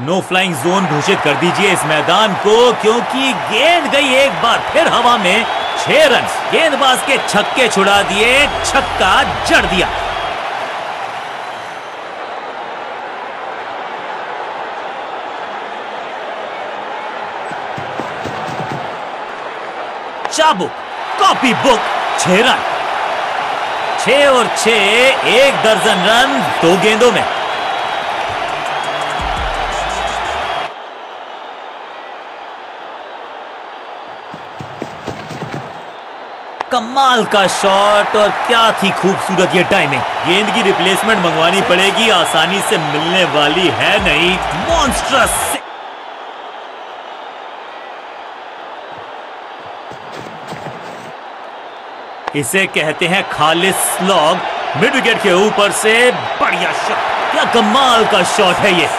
No flying zone घोषित कर दीजिए इस मैदान को, क्योंकि गेंद गई एक बार फिर हवा में। 6 रन। गेंदबाज के छक्के छुड़ा दिए, छक्का जड़ दिया। चाबुक, कॉपी बुक, 6 रन। 6 और 6, 1 दर्जन रन 2 गेंदों में। कमाल का शॉट, और क्या थी खूबसूरत ये टाइमिंग। गेंद की रिप्लेसमेंट मंगवानी पड़ेगी, आसानी से मिलने वाली है नहीं। मॉन्स्ट्रस। इसे कहते हैं खालिस स्लॉग। मिड विकेट के ऊपर से बढ़िया शॉट। क्या कमाल का शॉट है ये।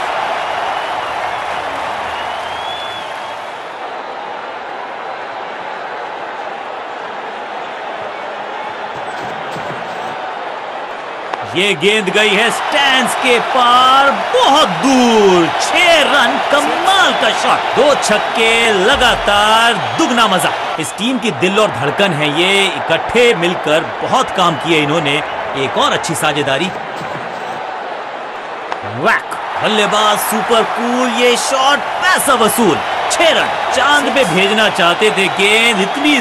ये गेंद गई है स्टैंड्स के पार, बहुत दूर। 6 रन। कमाल का शॉट। 2 छक्के लगातार, दुगना मजा। इस टीम की दिल और धड़कन है ये। इकट्ठे मिलकर बहुत काम किए इन्होंने। एक और अच्छी साझेदारी। वैक। बल्लेबाज सुपर कूल। ये शॉट पैसा वसूल। 6 रन। चांद पे भेजना चाहते थे गेंद, इतनी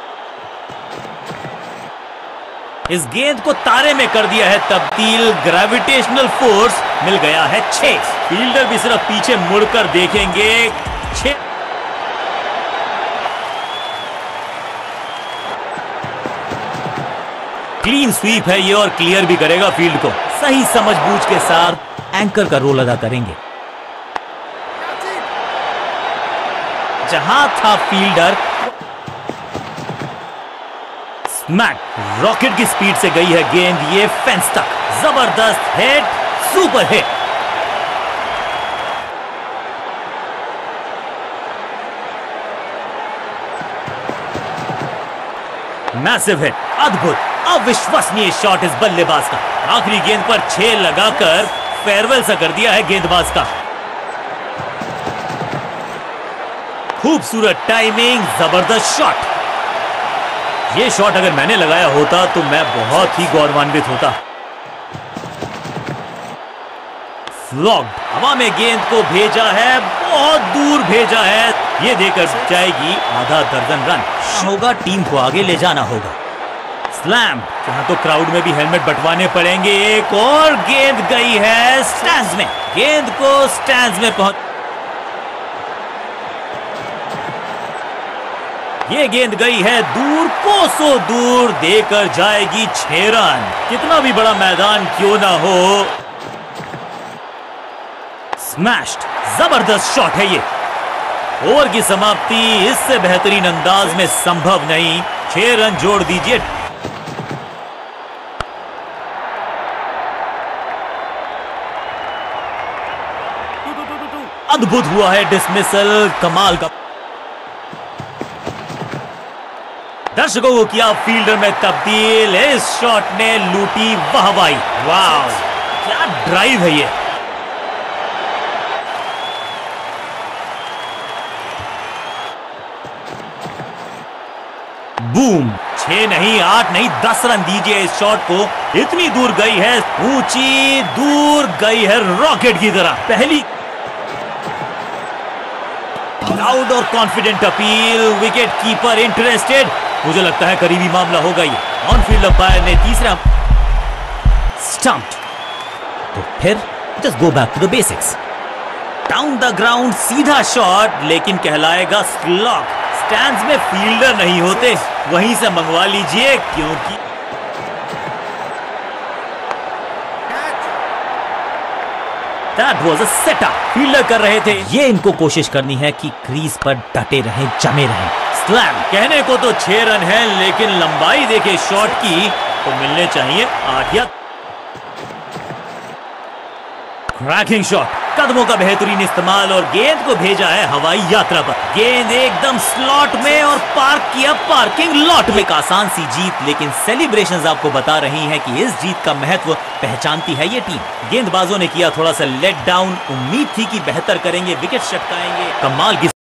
इस गेंद को तारे में कर दिया है तब्दील। ग्रेविटेशनल फोर्स मिल गया है 6। फील्डर भी सिर्फ पीछे मुड़कर देखेंगे। 6। क्लीन स्वीप है ये, और क्लियर भी करेगा फील्ड को। सही समझबूझ के साथ एंकर का रोल अदा करेंगे। जहां था फील्डर, स्मैक। रॉकेट की स्पीड से गई है गेंद, ये फेंस तक। जबरदस्त hit, super hit. Massive hit, अद्भुत, अविश्वसनीय शॉट इस बल्लेबाज का। आखिरी गेंद पर 6 लगाकर फेयरवेल सा कर दिया है गेंदबाज का। खूबसूरत टाइमिंग, जबरदस्त शॉट। ये शॉट अगर मैंने लगाया होता तो मैं बहुत ही गौरवान्वित होता। फ्लॉग। हवा में गेंद को भेजा है, बहुत दूर भेजा है। ये देकर जाएगी आधा दर्जन रन। होगा टीम को आगे ले जाना होगा। स्लैम। जहां तो क्राउड में भी हेलमेट बंटवाने पड़ेंगे। एक और गेंद गई है स्टैंड्स में। गेंद को स्टैंड्स में पहुंच। ये गेंद गई है दूर, कोसों दूर, देकर जाएगी 6 रन। कितना भी बड़ा मैदान क्यों ना हो। स्मैश्ड। जबरदस्त शॉट है ये। ओवर की समाप्ति इससे बेहतरीन अंदाज में संभव नहीं। 6 रन जोड़ दीजिए। अद्भुत हुआ है डिसमिसल, कमाल का। दर्शकों को किया फील्डर में तब्दील। इस शॉट ने लूटी वाहवाही। वाव, क्या ड्राइव है ये। बूम। 6 नहीं, 8 नहीं, 10 रन दीजिए इस शॉट को। इतनी दूर गई है, ऊंची दूर गई है रॉकेट की तरह। पहली लाउड और confident appeal. Wicket keeper interested. मुझे लगता है करीबी मामला होगा ये। ऑन फील्ड अंपायर ने तीसरा स्टंप्ड। तो फिर just go back to the basics. Down the ground सीधा शॉट, लेकिन कहलाएगा स्लॉग। स्टैंड्स में फील्डर नहीं होते, वहीं से मंगवा लीजिए, क्योंकि that was a setup. Fielder कर रहे थे। ये इनको कोशिश करनी है कि क्रीज पर डटे रहें, जमे रहें। स्लैम। कहने को तो 6 रन है, लेकिन लंबाई देखे शॉट की तो मिलने चाहिए 8 या। Cracking shot. कदमों का बेहतरीन इस्तेमाल और गेंद को भेजा है हवाई यात्रा पर। गेंद एकदम स्लॉट में और पार्क किया पार्किंग लॉट में। एक आसान सी जीत, लेकिन सेलिब्रेशंस आपको बता रही हैं कि इस जीत का महत्व पहचानती है ये टीम। गेंदबाजों ने किया थोड़ा सा लेट डाउन, उम्मीद थी कि बेहतर करेंगे, विकेट चटकाएंगे। कमाल की